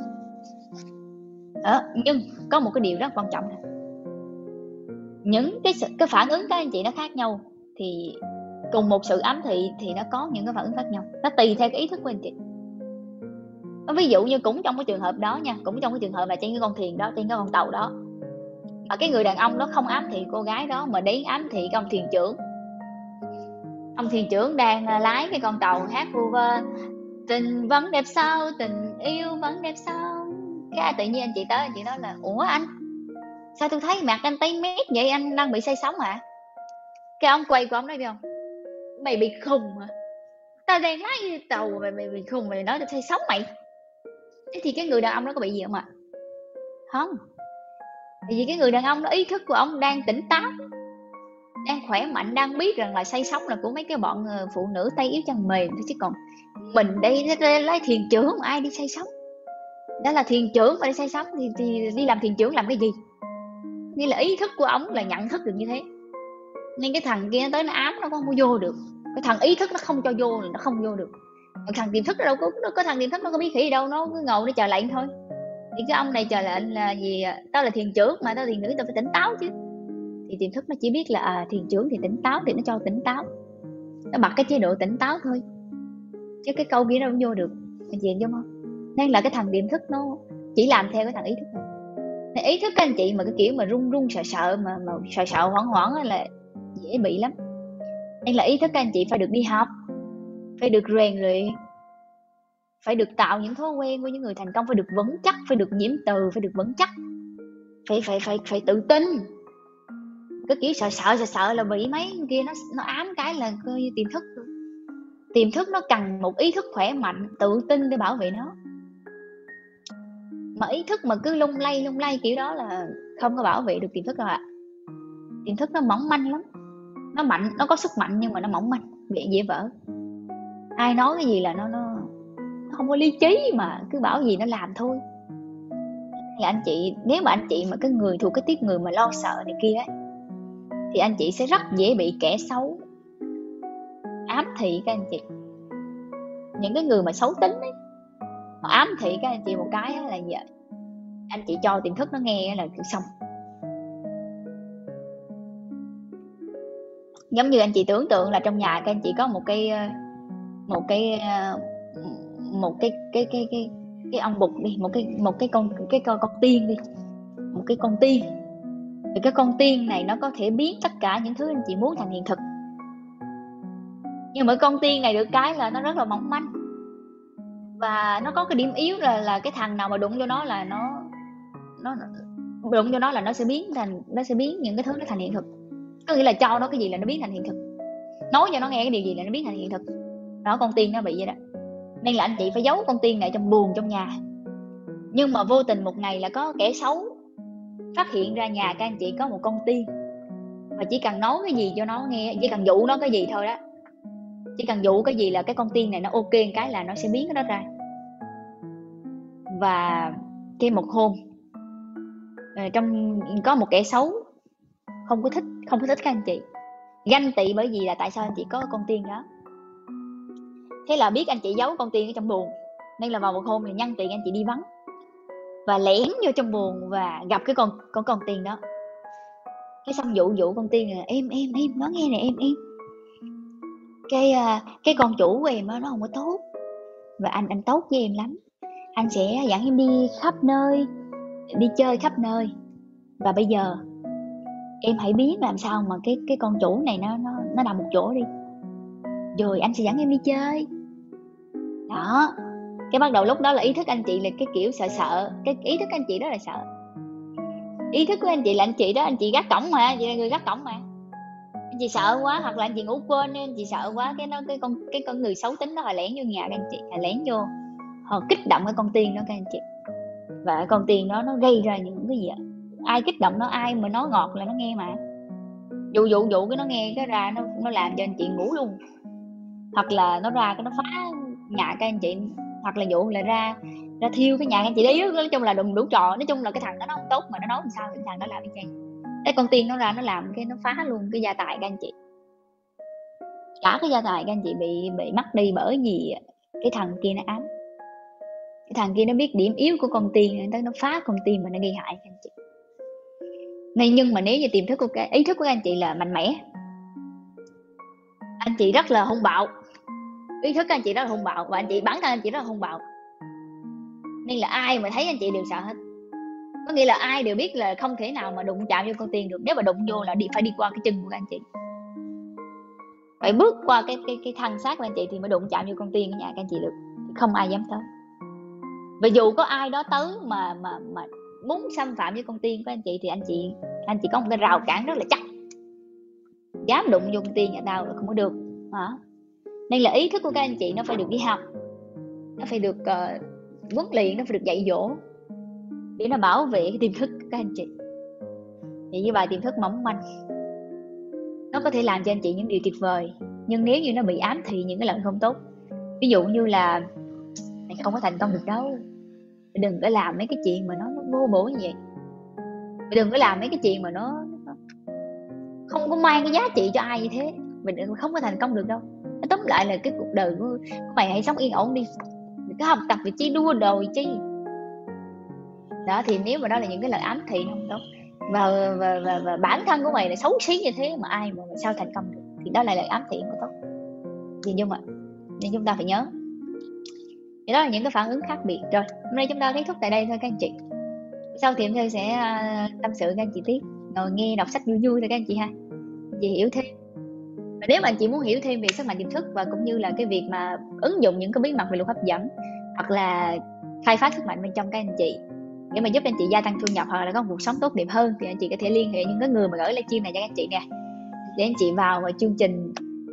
Speaker 1: Nhưng có một cái điều rất quan trọng này, những cái phản ứng các anh chị nó khác nhau, thì cùng một sự ám thị thì nó có những cái phản ứng khác nhau, nó tùy theo cái ý thức của anh chị. Ví dụ như cũng trong cái trường hợp đó nha, cũng trong cái trường hợp là trên cái con thuyền đó, trên cái con tàu đó, mà cái người đàn ông đó không ám thị cô gái đó mà đến ám thị cái ông thuyền trưởng. Ông thuyền trưởng đang lái cái con tàu hát vu vơ tình vẫn đẹp sao, tình yêu vẫn đẹp sao. Cái tự nhiên anh chị tới, anh chị nói là ủa anh, sao tôi thấy mặt anh tái mét vậy, anh đang bị say sóng hả? Cái ông quay của ông nói biết không, mày bị khùng hả? Tao đang lái tàu mày bị khùng, mày nói tao say sóng mày. Thế thì cái người đàn ông đó có bị gì không ạ? Không. Tại vì cái người đàn ông đó ý thức của ông đang tỉnh táo, đang khỏe mạnh, đang biết rằng là say sóng là của mấy cái bọn phụ nữ tay yếu chân mềm thôi, chứ còn mình đây lấy thuyền trưởng mà ai đi say sóng. Đó là thuyền trưởng mà đi say sóng thì đi làm thuyền trưởng làm cái gì? Nghĩa là ý thức của ông là nhận thức được như thế, nên cái thằng kia nó tới nó ám nó không vô được, cái thằng ý thức nó không cho vô là nó không vô được. Còn thằng tiềm thức nó đâu có thằng tiềm thức nó có biết khỉ đâu, nó cứ ngồi nó chờ lệnh thôi. Thì cái ông này chờ lệnh là gì? Tao là thuyền trưởng mà, tao thuyền nữ tao phải tỉnh táo chứ. Thì tiềm thức nó chỉ biết là thuyền trưởng thì tỉnh táo thì nó cho tỉnh táo, nó bật cái chế độ tỉnh táo thôi, chứ cái câu kia nó không vô được. Anh chị hiểu không? Nên là cái thằng tiềm thức nó chỉ làm theo cái thằng ý thức thôi. Nên ý thức các anh chị mà cái kiểu mà run sợ mà sợ hoảng là dễ bị lắm. Nên là ý thức các anh chị phải được đi học, phải được rèn luyện, phải được tạo những thói quen của những người thành công, phải được vững chắc, phải được nhiễm từ, phải được vững chắc, phải tự tin. cái kiểu sợ là bị mấy con kia nó ám cái là coi như tiềm thức nó cần một ý thức khỏe mạnh tự tin để bảo vệ nó, mà ý thức mà cứ lung lay kiểu đó là không có bảo vệ được tiềm thức đâu ạ. Tiềm thức nó mỏng manh lắm, nó mạnh, nó có sức mạnh nhưng mà nó mỏng manh, dễ vỡ. Ai nói cái gì là nó không có lý trí mà cứ bảo gì nó làm thôi. Là anh chị, nếu mà anh chị mà cái người thuộc cái tiếp người mà lo sợ này kia ấy, thì anh chị sẽ rất dễ bị kẻ xấu ám thị các anh chị. Những cái người mà xấu tính ấy, họ ám thị các anh chị một cái là vậy, anh chị cho tiềm thức nó nghe là xong. Giống như anh chị tưởng tượng là trong nhà các anh chị có một cái một cái cái ông bụt đi, một cái con tiên đi, một cái con tiên. Thì cái con tiên này nó có thể biến tất cả những thứ anh chị muốn thành hiện thực, nhưng mà con tiên này được cái là nó rất là mỏng manh, và nó có cái điểm yếu là cái thằng nào mà đụng vô nó là nó đụng vô nó là nó sẽ biến những cái thứ nó thành hiện thực. Có nghĩa là cho nó cái gì là nó biến thành hiện thực, nói cho nó nghe cái điều gì là nó biến thành hiện thực. Đó, con tiên nó bị vậy đó. Nên là anh chị phải giấu con tiên này trong buồng trong nhà. Nhưng mà vô tình một ngày là có kẻ xấu phát hiện ra nhà các anh chị có một con tiên, và chỉ cần nói cái gì cho nó nghe, chỉ cần dụ nó cái gì thôi đó, chỉ cần dụ cái gì là cái con tiên này nó ok cái là nó sẽ biến cái đó ra. Và cái một hôm trong có một kẻ xấu không có thích các anh chị, ganh tị bởi vì là tại sao anh chị có con tiên đó. Thế là biết anh chị giấu con tiên ở trong buồng, nên là vào một hôm thì nhân tiện anh chị đi vắng và lẻn vô trong buồng và gặp cái con tiên đó. Cái xong dụ con tiên là em nói nghe nè em, cái con chủ của em đó, nó không có tốt, và anh tốt với em lắm, anh sẽ dẫn em đi khắp nơi, đi chơi khắp nơi, và bây giờ em hãy biến làm sao mà cái con chủ này nó nằm một chỗ đi, rồi anh sẽ dẫn em đi chơi. Đó, cái bắt đầu lúc đó là ý thức anh chị là cái kiểu sợ, cái ý thức anh chị đó là sợ. Ý thức của anh chị là anh chị đó, anh chị gác cổng mà, anh chị là người gác cổng mà, anh chị sợ quá, hoặc là anh chị ngủ quên nên anh chị sợ quá, cái con người xấu tính đó họ lẻn vô nhà các anh chị, họ lẻn vô, họ kích động cái con tiên đó các anh chị. Và con tiên đó nó gây ra những cái gì ạ? Ai kích động nó, ai mà nói ngọt là nó nghe mà. Dụ cái nó nghe cái ra nó làm cho anh chị ngủ luôn, hoặc là nó ra cái nó phá nhà các anh chị, hoặc là dụ là ra thiêu cái nhà anh chị đấy. Nói chung là đùng đủ trò, nói chung là cái thằng đó nó không tốt mà nó nói làm sao cái thằng đó làm cái gì. Cái con tiên nó ra nó làm cái nó phá luôn cái gia tài các anh chị, cả cái gia tài các anh chị bị mất đi bởi vì cái thằng kia nó ám. Cái thằng kia nó biết điểm yếu của con tiên nên nó phá con tiên mà nó gây hại các anh chị. Nên nhưng mà nếu như tiềm thức của ý thức của anh chị là mạnh mẽ, anh chị rất là hung bạo, ý thức anh chị rất là hung bạo, và anh chị bản thân anh chị rất là hung bạo, nên là ai mà thấy anh chị đều sợ hết. Có nghĩa là ai đều biết là không thể nào mà đụng chạm vô con tiên được, nếu mà đụng vô là phải đi qua cái chân của anh chị, phải bước qua cái thân xác của anh chị thì mới đụng chạm vô con tiên ở nhà các anh chị được, không ai dám tới. Và dù có ai đó tới mà muốn xâm phạm với con tiên của anh chị thì anh chị có một cái rào cản rất là chắc, dám đụng vô con tiên nhà tao là không có được. Nên là ý thức của các anh chị nó phải được đi học, nó phải được huấn luyện, nó phải được dạy dỗ để nó bảo vệ cái tiềm thức của các anh chị. Thì như vậy tiềm thức mỏng manh nó có thể làm cho anh chị những điều tuyệt vời, nhưng nếu như nó bị ám thị những cái lời không tốt, ví dụ như là mày không có thành công được đâu, mày đừng có làm mấy cái chuyện mà nó vô bổ như vậy, mày đừng có làm mấy cái chuyện mà nó không có mang cái giá trị cho ai như thế, mình không có thành công được đâu. Tóm lại là cái cuộc đời của mày hãy sống yên ổn đi, đừng có học tập vì chi đua đòi chi đó. Thì nếu mà đó là những cái lời ám thị không tốt, và bản thân của mày là xấu xí như thế mà ai mà sao thành công được, thì đó là lời ám thị không tốt. Nhưng mà nên chúng ta phải nhớ, thì đó là những cái phản ứng khác biệt. Rồi hôm nay chúng ta kết thúc tại đây thôi các anh chị. Sau thì em Thơ sẽ tâm sự các anh chị tiếp, ngồi nghe đọc sách vui vui thôi các anh chị ha, anh chị hiểu thêm. Và nếu mà anh chị muốn hiểu thêm về sức mạnh tiềm thức và cũng như là cái việc mà ứng dụng những cái bí mật về luật hấp dẫn, hoặc là khai phá sức mạnh bên trong các anh chị, để mà giúp anh chị gia tăng thu nhập hoặc là có một cuộc sống tốt đẹp hơn, thì anh chị có thể liên hệ những cái người mà gửi livestream này cho anh chị nè, để anh chị vào chương trình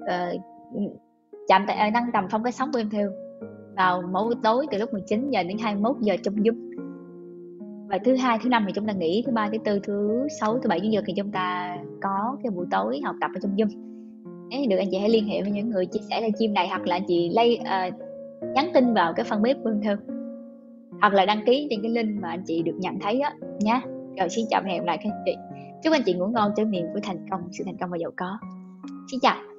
Speaker 1: chạm tại nâng tầm phong cách sống của em Thêu vào mỗi buổi tối từ lúc 19 giờ đến 21 giờ trong Zoom. Và thứ hai, thứ năm thì chúng ta nghỉ, thứ ba, thứ tư, thứ sáu, thứ bảy, chủ nhật thì chúng ta có cái buổi tối học tập ở trong Zoom. Nếu được anh chị hãy liên hệ với những người chia sẻ livestream này, hoặc là anh chị nhắn tin vào cái fanpage của em Thêu, hoặc là đăng ký trên cái link mà anh chị được nhận thấy á nhé. Rồi xin chào và hẹn gặp lại các anh chị. Chúc anh chị ngủ ngon, trải nghiệm của thành công, sự thành công và giàu có. Xin chào.